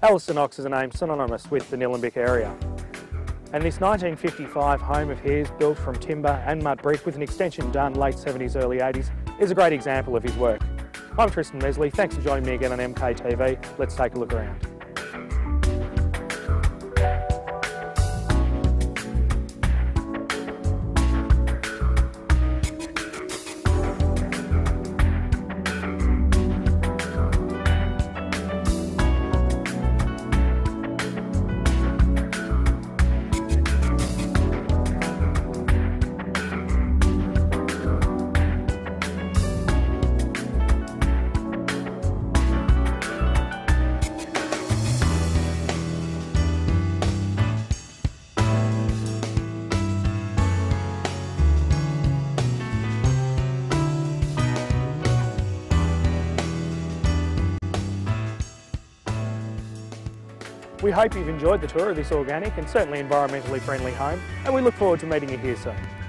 Alliston Ox is a name synonymous with the Nillumbik area. And this 1955 home of his, built from timber and mud brick with an extension done late 70s, early 80s, is a great example of his work. I'm Tristan Messerle, thanks for joining me again on MKTV. Let's take a look around. We hope you've enjoyed the tour of this organic and certainly environmentally friendly home, and we look forward to meeting you here soon.